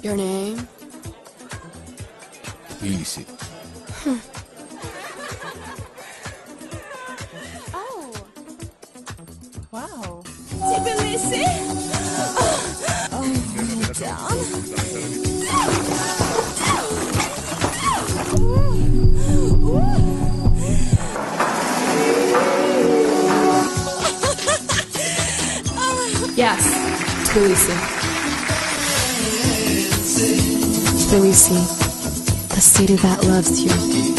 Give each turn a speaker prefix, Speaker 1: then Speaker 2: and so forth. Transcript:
Speaker 1: Your name?
Speaker 2: Tbilisi.
Speaker 1: Oh. Wow.
Speaker 3: Tbilisi? Oh, down.
Speaker 1: Yes, Tbilisi. Tbilisi, the city that loves you.